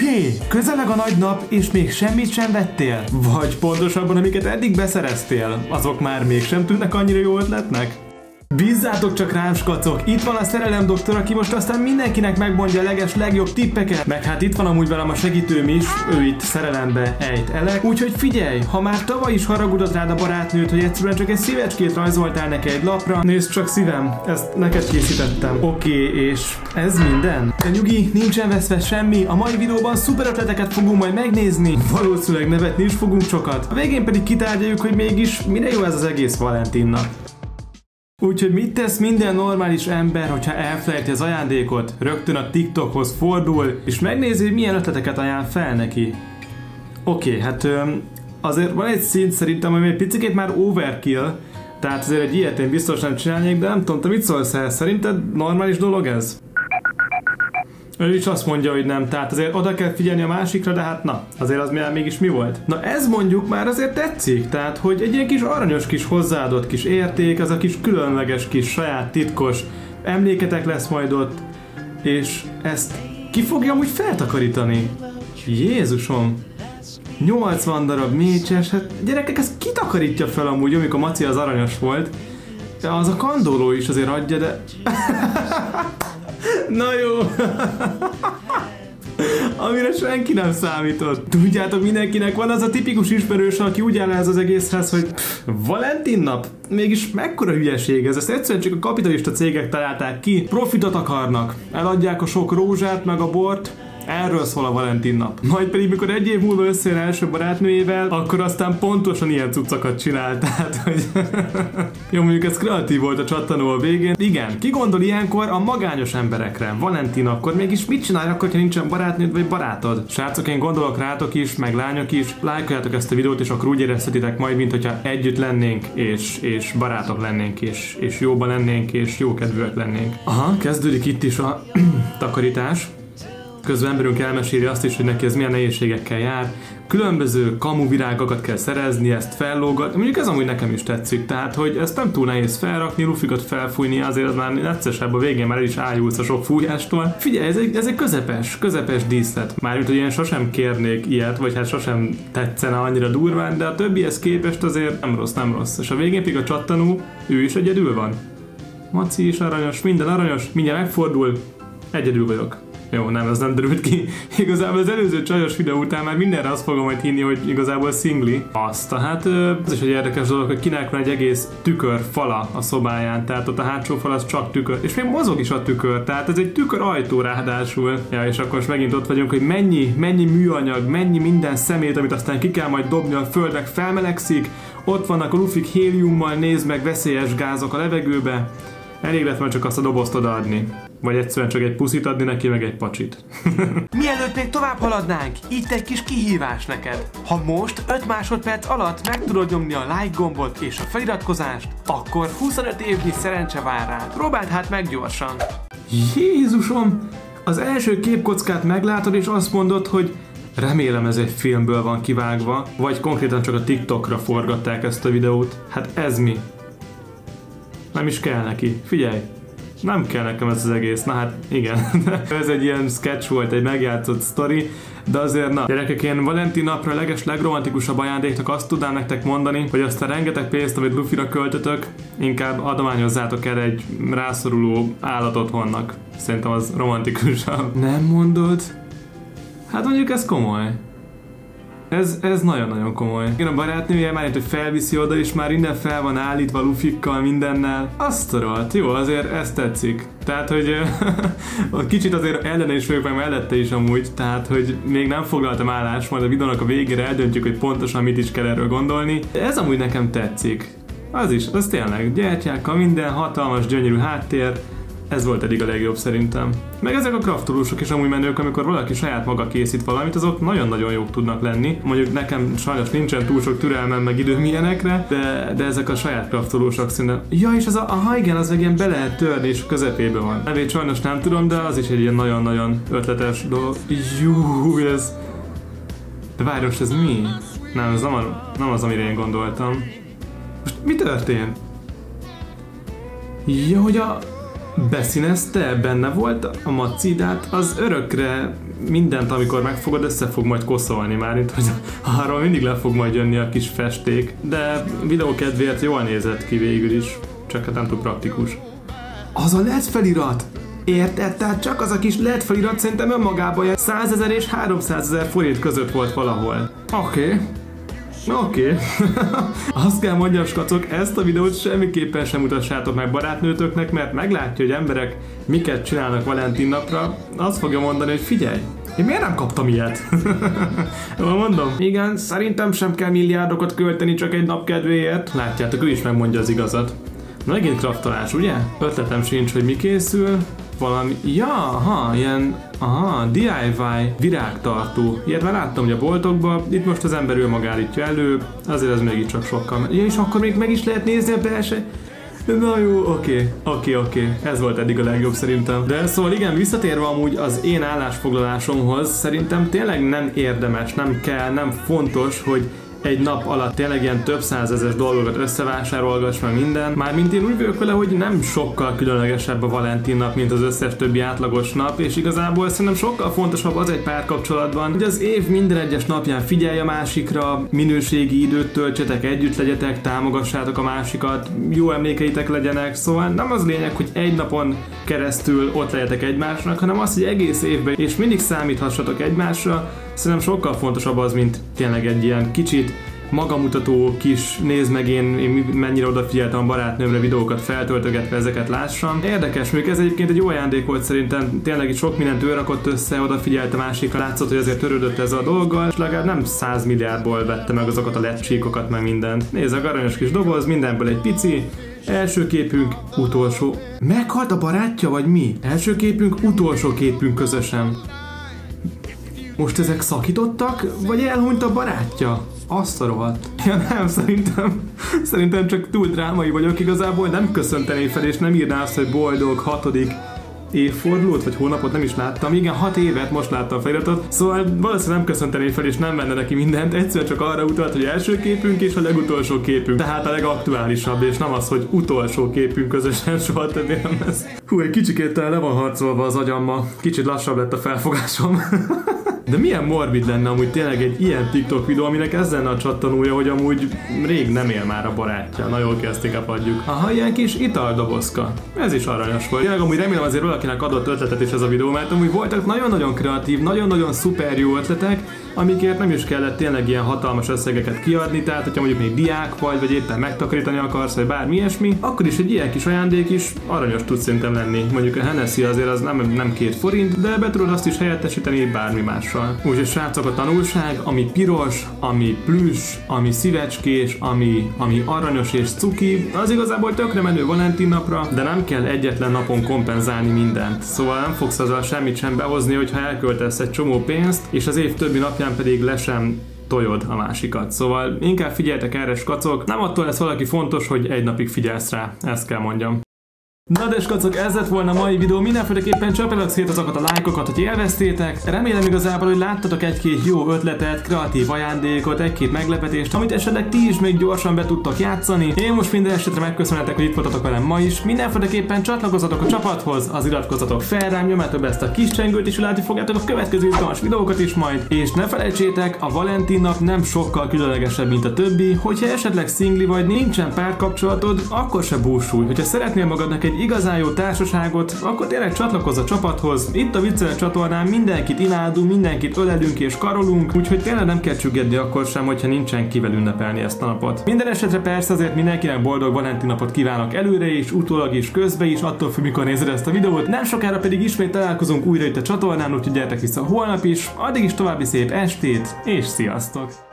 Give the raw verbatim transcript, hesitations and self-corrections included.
Hé, közeleg a nagy nap, és még semmit sem vettél? Vagy pontosabban, amiket eddig beszereztél, azok már mégsem tűnnek annyira jó ötletnek? Bízzátok csak rám, skacok! Itt van a szerelem doktor, aki most aztán mindenkinek megmondja a leges legjobb tippeket. Meg hát itt van amúgy velem a segítőm is, ő itt szerelembe ejt elek. Úgyhogy figyelj, ha már tavaly is haragudott rád a barátnőt, hogy egyszerűen csak egy szívecskét rajzoltál neki egy lapra, nézd csak szívem, ezt neked készítettem. Oké, okay, és ez minden? De nyugi, nincsen veszve semmi, a mai videóban szuper ötleteket fogunk majd megnézni. Valószínűleg nevetni is fogunk sokat. A végén pedig kitárgyaljuk, hogy mégis mire jó ez az egész Valentin nap. Úgyhogy mit tesz minden normális ember, hogyha elfelejti az ajándékot? Rögtön a TikTokhoz fordul, és megnézi, hogy milyen ötleteket ajánl fel neki. Oké, okay, hát öm, azért van egy szint szerintem, ami egy picikét már overkill, tehát azért egy ilyet én biztos nem csinálnék, de nem tudom, te mit szólsz el? Szerinted normális dolog ez? Ő is azt mondja, hogy nem, tehát azért oda kell figyelni a másikra, de hát na, azért az mégis mi volt? Na ez mondjuk már azért tetszik, tehát hogy egy ilyen kis aranyos kis hozzáadott kis érték, az a kis különleges kis saját titkos emléketek lesz majd ott, és ezt ki fogja amúgy feltakarítani? Jézusom! nyolcvan darab mécses, hát gyerekek, ezt ki takarítja fel amúgy, amikor Maci az aranyos volt? Az a kandóló is azért adja, de... Na jó! Amire senki nem számított. Tudjátok, mindenkinek van az a tipikus ismerős, aki úgy áll ez az egészhez, hogy pff, Valentin nap? Mégis mekkora hülyeség ez? Ezt egyszerűen csak a kapitalista cégek találták ki. Profitot akarnak. Eladják a sok rózsát, meg a bort. Erről szól a Valentin nap. Majd pedig, mikor egy év múlva összejön első barátnőjével, akkor aztán pontosan ilyen cuccokat csinál. Tehát, hogy... Jó, mondjuk ez kreatív volt a csattanó a végén. Igen, ki gondol ilyenkor a magányos emberekre? Valentin, akkor mégis mit csinálj akkor, ha nincsen barátnőd vagy barátod? Srácok, én gondolok rátok is, meg lányok is. Lájkoljátok ezt a videót, és akkor úgy érezhetitek majd, mint hogyha együtt lennénk, és, és barátok lennénk, és, és jóban lennénk, és jókedvűek lennénk. Aha, kezdődik itt is a takarítás. Közben emberünk elmeséli azt is, hogy neki ez milyen nehézségekkel jár. Különböző kamuvirágokat kell szerezni, ezt fellógatni. Mondjuk ez amúgy nekem is tetszik, tehát hogy ezt nem túl nehéz felrakni, lufikat felfújni, azért az már egyszerűsebb, a végén már el is ájulsz a sok fújástól. Figyelj, ez egy, ez egy közepes, közepes díszlet. Mármint, hogy én sosem kérnék ilyet, vagy hát sosem tetszene annyira durván, de a többihez képest azért nem rossz, nem rossz. És a végén pedig a csattanó, ő is egyedül van. Maci is aranyos, minden aranyos, mindjárt megfordul, egyedül vagyok. Jó, nem, ez nem derült ki. Igazából az előző csajos videó után már mindenre azt fogom majd hinni, hogy igazából szingli. Azt, hát ez is egy érdekes dolog, hogy kinek van egy egész tükör fala a szobáján, tehát ott a hátsó fal az csak tükör, és még mozog is a tükör, tehát ez egy tükör ajtó ráadásul. Ja, és akkor most megint ott vagyunk, hogy mennyi, mennyi műanyag, mennyi minden szemét, amit aztán ki kell majd dobni a földnek, felmelegszik, ott vannak a lufik héliummal, nézd meg, veszélyes gázok a levegőbe. Elég lett már csak azt a dobozt odaadni. Vagy egyszerűen csak egy puszit adni neki, meg egy pacsit. Mielőtt még tovább haladnánk, itt egy kis kihívás neked. Ha most öt másodperc alatt meg tudod nyomni a like gombot és a feliratkozást, akkor huszonöt évnyi szerencse vár rád. Próbáld hát meg gyorsan. Jézusom! Az első képkockát meglátod és azt mondod, hogy remélem ez egy filmből van kivágva, vagy konkrétan csak a TikTokra forgatták ezt a videót. Hát ez mi? Nem is kell neki. Figyelj! Nem kell nekem ez az egész, na hát igen. Ez egy ilyen sketch volt, egy megjátszott sztori, de azért na. Gyerekek, én Valentin napra leges legromantikusabb ajándéknak azt tudnám nektek mondani, hogy azt a rengeteg pénzt, amit Lufira költötök, inkább adományozzátok el egy rászoruló állatotthonnak. Szerintem az romantikusabb. Nem mondod? Hát mondjuk ez komoly. Ez, ez nagyon-nagyon komoly. Én a barátnője már itt, hogy felviszi oda, és már minden fel van állítva lufikkal, mindennel. Azt rohadt, jó, azért ez tetszik. Tehát, hogy kicsit azért ellene is vagyok, meg mellette is amúgy, tehát, hogy még nem foglaltam állást, majd a videónak a végére eldöntjük, hogy pontosan mit is kell erről gondolni. De ez amúgy nekem tetszik. Az is, az tényleg, gyertyákkal minden, hatalmas, gyönyörű háttér. Ez volt eddig a legjobb szerintem. Meg ezek a kraftolósok is amúgy menők, amikor valaki saját maga készít valamit, azok nagyon-nagyon jók tudnak lenni. Mondjuk nekem sajnos nincsen túl sok türelmem meg időm ilyenekre, de, de ezek a saját kraftolósok szinte. Ja, és az a, aha igen, az meg ilyen be lehet törni, és közepében van. Nevét sajnos nem tudom, de az is egy ilyen nagyon-nagyon ötletes dolog. Jú, ez... De várj, most ez mi? Nem, ez nem, a, nem az, amire én gondoltam. Most mi történt? Ja, hogy a... beszínezte, benne volt a macidát, az örökre mindent, amikor megfogod, össze fog majd koszolni már, mint hogy arról mindig le fog majd jönni a kis festék, de videó kedvéért jól nézett ki végül is, csak hát nem túl praktikus. Az a el é dé felirat! Érted? Tehát csak az a kis el é dé felirat szerintem önmagában százezer és háromszázezer forint között volt valahol. Oké. Okay. Oké. Okay. Azt kell mondjam, skacok, ezt a videót semmiképpen sem mutassátok meg barátnőtöknek, mert meglátja, hogy emberek miket csinálnak Valentin napra, azt fogja mondani, hogy figyelj, én miért nem kaptam ilyet? Jól mondom? Igen, szerintem sem kell milliárdokat költeni csak egy nap kedvéért. Látjátok, ő is megmondja az igazat. Megint kraftolás, ugye? Ötletem sincs, hogy mi készül. Valami... Ja, aha, ilyen... Aha, dé i vaj virágtartó. Ilyet már láttam, hogy a boltokban, itt most az ember ő maga állítja elő, azért ez mégiscsak sokkal... Ja, és akkor még meg is lehet nézni a belső... Na jó, oké, oké, oké, ez volt eddig a legjobb szerintem. De szóval igen, visszatérve amúgy az én állásfoglalásomhoz, szerintem tényleg nem érdemes, nem kell, nem fontos, hogy egy nap alatt tényleg ilyen több százezes dolgokat összevásárolgass meg minden. Mármint én úgy vagyok vele, hogy nem sokkal különlegesebb a Valentin nap, mint az összes többi átlagos nap, és igazából szerintem sokkal fontosabb az egy párkapcsolatban, hogy az év minden egyes napján figyelj a másikra, minőségi időt töltsetek, együtt legyetek, támogassátok a másikat, jó emlékeitek legyenek, szóval nem az lényeg, hogy egy napon keresztül ott legyetek egymásnak, hanem az, hogy egész évben és mindig számíthassatok egymásra. Szerintem sokkal fontosabb az, mint tényleg egy ilyen kicsit magamutató kis nézd meg én, én mennyire odafigyeltem a barátnőmre, videókat feltöltögetve ezeket lássam. Érdekes, még ez egyébként egy jó ajándék volt szerintem, tényleg itt sok mindent ő rakott össze, odafigyelt a másikra, látszott, hogy azért törődött ez a dolggal, és legalább nem száz milliárdból vette meg azokat a lecsékokat, meg mindent. Nézd, a aranyos kis doboz, mindenből egy pici. Első képünk, utolsó. Meghalt a barátja, vagy mi? Első képünk, utolsó képünk közösen. Most ezek szakítottak, vagy elhunyt a barátja? Azt a rohadt. Ja nem, szerintem, szerintem csak túl drámai vagyok, igazából nem köszöntené fel, és nem írná azt, hogy boldog hatodik évfordulót, vagy hónapot nem is láttam. Igen, hat évet most láttam a feliratot, szóval valószínűleg nem köszöntené fel, és nem venne neki mindent, egyszerűen csak arra utalt, hogy első képünk és a legutolsó képünk. Tehát a legaktuálisabb, és nem az, hogy utolsó képünk közösen soha többé nem lesz. Hú, egy kicsikét le van harcolva az agyammal. Kicsit lassabb lett a felfogásom. De milyen morbid lenne amúgy tényleg egy ilyen TikTok videó, aminek ez lenne a csattanója, hogy amúgy rég nem él már a barátja. Na jól kezdték, apadjuk. Aha, ilyen kis italdobozka. Ez is aranyos volt. Tényleg amúgy remélem azért valakinek adott ötletet is ez a videó, mert amúgy voltak nagyon-nagyon kreatív, nagyon-nagyon szuper jó ötletek, amikért nem is kellett tényleg ilyen hatalmas összegeket kiadni, tehát hogyha mondjuk még diák vagy, vagy éppen megtakarítani akarsz, vagy bármi ilyesmi, akkor is egy ilyen kis ajándék is aranyos tud szerintem lenni. Mondjuk a Hennessy azért az nem, nem két forint, de be tudod azt is helyettesíteni bármi mással. Úgyhogy srácok, a tanulság, ami piros, ami plüss, ami szívecskés, ami, ami aranyos és cuki, az igazából tökre menő Valentin napra, de nem kell egyetlen napon kompenzálni mindent. Szóval nem fogsz azzal semmit sem behozni, hogyha elköltesz egy csomó pénzt, és az év többi napján pedig le sem tojod a másikat. Szóval inkább figyeltek erre, skacok. Nem attól lesz valaki fontos, hogy egy napig figyelsz rá. Ezt kell mondjam. Na de skacok, ez lett volna a mai videó, mindenféleképpen csapjanak szét azokat a lájkokat, hogy élveztétek. Remélem igazából, hogy láttatok egy-két jó ötletet, kreatív ajándékot, egy-két meglepetést, amit esetleg ti is még gyorsan be tudtok játszani. Én most minden esetre megköszönhetek, hogy itt voltatok velem ma is. Mindenféleképpen csatlakozzatok a csapathoz, az iratkozzatok fel rám, nyomjátok be ezt a kis csengőt, és látni fogjátok a következő izgalmas videókat is majd. És ne felejtsétek, a Valentin nap nem sokkal különlegesebb, mint a többi. Hogyha esetleg szingli vagy, nincsen párkapcsolatod, akkor se búsulj. Hogyha szeretnél magadnak egy igazán jó társaságot, akkor tényleg csatlakozz a csapathoz. Itt a Viccelek csatornán mindenkit imádunk, mindenkit ölelünk és karolunk, úgyhogy tényleg nem kell csüggedni akkor sem, hogyha nincsen kivel ünnepelni ezt a napot. Minden esetre persze azért mindenkinek boldog Valentin napot kívánok előre is, utólag is, közbe is, attól függ, mikor nézed ezt a videót. Nem sokára pedig ismét találkozunk újra itt a csatornán, úgyhogy gyertek vissza holnap is. Addig is további szép estét, és sziasztok!